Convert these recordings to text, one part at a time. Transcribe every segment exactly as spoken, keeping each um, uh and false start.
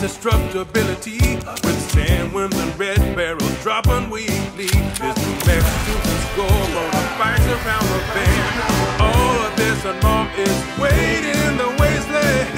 destructibility with sandworms and red barrels dropping weekly. There's two maps to the scoreboard, the fights around the bend. All of this and more is waiting in the wasteland.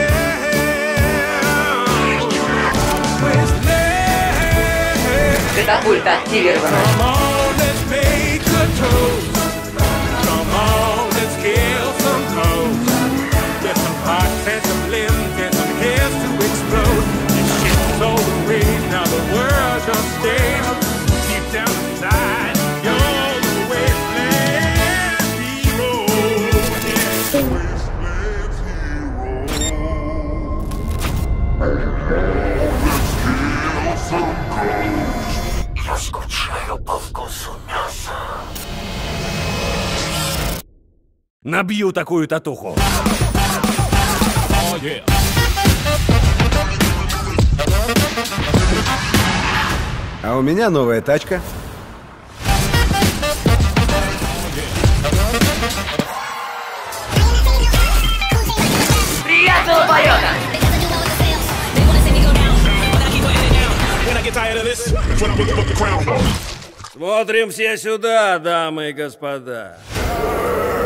Wasteland. Катапульта активирована. Come on, let's make a toast. Come on, let's kill some toast. Get some hearts and some limbs and some hairs to explode. This shit's all the rage, now the world's your stage. Deep down inside, you're the wasteland hero. Yeah. Wasteland hero. Я скучаю по вкусу мяса. Набью такую татуху. Oh, yeah. А у меня новая тачка. Приятного полета! Смотрим все сюда, дамы и господа.